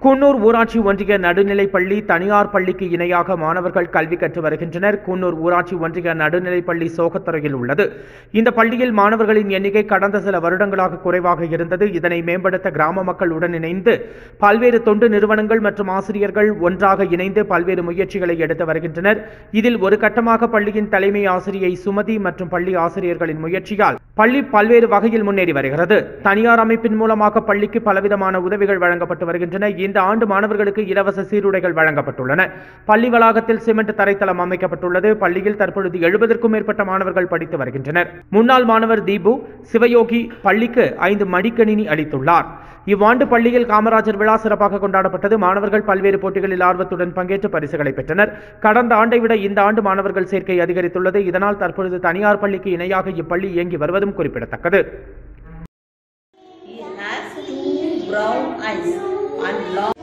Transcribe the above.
குன்னூர் ஊராட்சி ஒன்றிய நடுநிலைப்பள்ளி தனியார் பள்ளிக்கு இணையாக மாணவர்கள் கல்வி கற்று வருகின்றனர். குன்னூர் ஊராட்சி ஒன்றிய நடுநிலைப்பள்ளி சோகத்துறையில் உள்ளது. இந்த பள்ளியில் மாணவர்களின் எண்ணிக்கை கடந்த சில வருடங்களாக குறைவாக இருந்தது. இதனை மேம்படுத்த கிராம மக்களுடன் இணைந்து பல்வேறு தொண்டு நிறுவனங்கள் மற்றும் ஆசிரியர்கள் ஒன்றாக இணைந்து பல்வேறு முயற்சிகளை எடுத்து வருகின்றனர். இதில் ஒரு கட்டமாக பள்ளியின் தலைமை ஆசிரியை சுமதி மற்றும் பள்ளி ஆசிரியர்களின் முயற்சியால் பள்ளி பல்வேறு வகையில் முன்னேறி வருகிறது. தனியார் அமைப்பின் மூலமாக பள்ளிக்கு பலவிதமான உதவிகள் வழங்கப்பட்டு வருகின்றன. இந்த ஆண்டு மாணவர்களுக்கு இலவச சீருடைகள் வழங்கப்பட்டுள்ளன. பள்ளி வளாகத்தில் சிமெண்ட் தரைத்தளம் அமைக்கப்பட்டுள்ளது. பள்ளியில் தற்பொழுது 70க்கும் மேற்பட்ட மாணவர்கள் படித்து வருகின்றனர். முன்னாள் மாணவர் தீபு சிவயோகி பள்ளிக்கு 5 மடிக்கணினி அளித்துள்ளார். இவ்வாண்டு பள்ளியில் காமராஜர் விழா சிறப்பாக கொண்டாடப்பட்டது. மாணவர்கள் பல்வேறு போட்டிகளில் ஆர்வத்துடன் பங்கேற்று பரிசுகளை பெற்றனர். கடந்த ஆண்டை விட இந்த ஆண்டு மாணவர்கள் சேர்க்கை அதிகரித்துள்ளது. இதனால் தற்பொழுது தனியார் பள்ளிக்கு இணையாக இப்பள்ளி இயங்கி வருவதும் குறிப்பிடத்தக்கது. He has 2 brown eyes and long